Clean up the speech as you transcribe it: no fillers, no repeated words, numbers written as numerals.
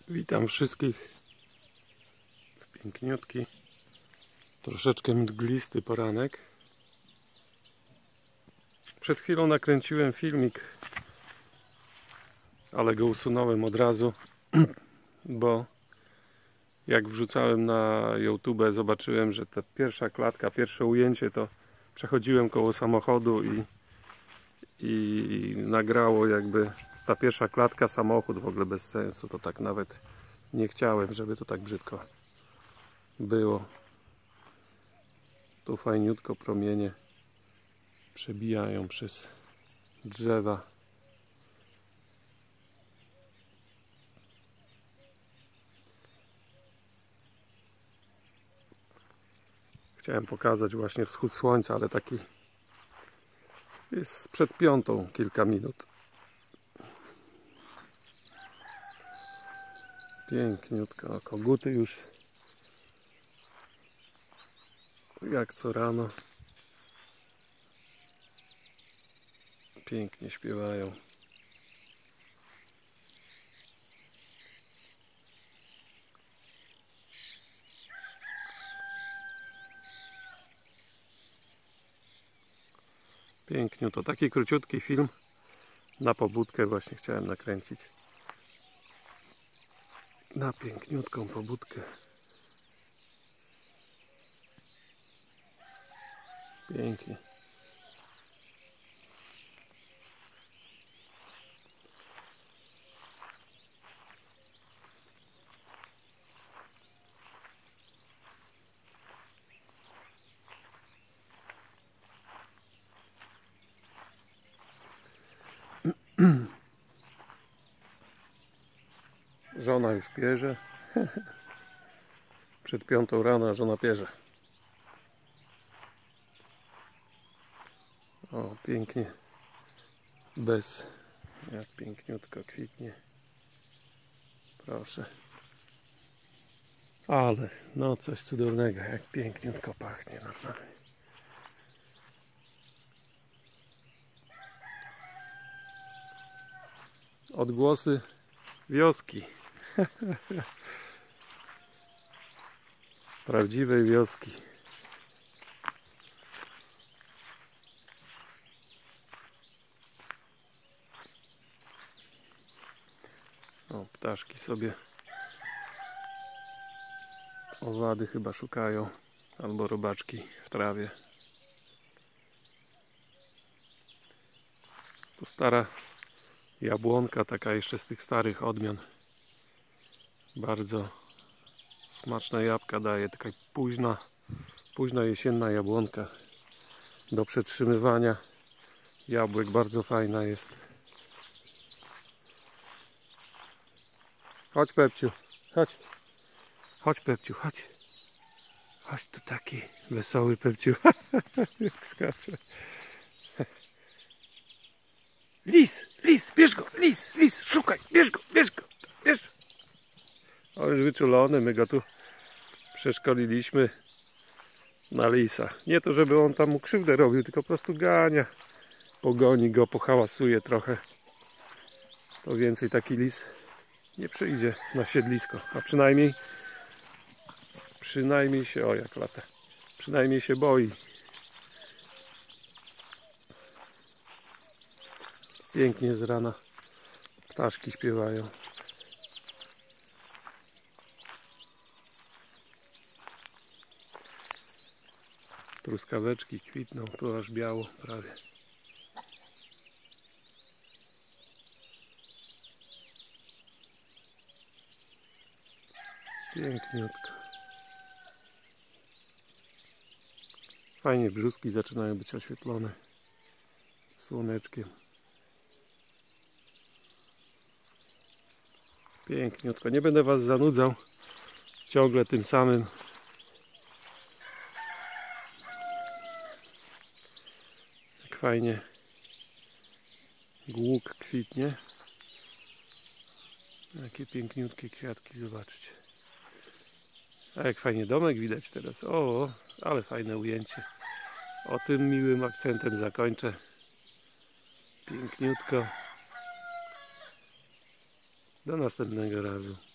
Witam wszystkich w piękniutki, troszeczkę mglisty poranek. Przed chwilą nakręciłem filmik, ale go usunąłem od razu, bo jak wrzucałem na YouTube, zobaczyłem, że ta pierwsza klatka, pierwsze ujęcie to przechodziłem koło samochodu i nagrało jakby ta pierwsza klatka, samochód, w ogóle bez sensu. To tak nawet nie chciałem, żeby to tak brzydko było. Tu fajniutko promienie przebijają przez drzewa. Chciałem pokazać właśnie wschód słońca, ale taki jest przed 5, kilka minut. Piękniutko, koguty już jak co rano pięknie śpiewają. Piękniutko, taki króciutki film na pobudkę właśnie chciałem nakręcić. Na piękniutką pobudkę. Pięknie. Żona już pierze. Przed 5 rano żona pierze. O, pięknie. Jak piękniutko kwitnie. Proszę. Ale, no coś cudownego, jak piękniutko pachnie normalnie. Odgłosy wioski. Prawdziwej wioski. O, ptaszki sobie owady chyba szukają, albo robaczki w trawie. Tu stara jabłonka, taka jeszcze z tych starych odmian. Bardzo smaczne jabłka daje, taka późna jesienna jabłonka do przetrzymywania jabłek, bardzo fajna jest. Chodź, Pepciu, chodź. Chodź, Pepciu, chodź. Chodź tu, taki wesoły Pepciu. Jak skacze. Lis, bierz go, lis, szukaj, bierz go, bierz. O, już wyczulony, my go tu przeszkoliliśmy na lisa. Nie to, żeby on tam mu krzywdę robił, tylko po prostu gania. Pogoni go, pohałasuje trochę. To więcej taki lis nie przyjdzie na siedlisko, a przynajmniej się, o jak lata, przynajmniej się boi. Pięknie z rana ptaszki śpiewają. Truskaweczki kwitną, tu aż biało prawie. Piękniutko. Fajnie brzuski zaczynają być oświetlone słoneczkiem. Piękniutko. Nie będę was zanudzał ciągle tym samym. Jak fajnie głuk kwitnie. Jakie piękniutkie kwiatki, zobaczcie. A jak fajnie domek widać teraz. O, ale fajne ujęcie. O tym miłym akcentem zakończę. Piękniutko. Do następnego razu.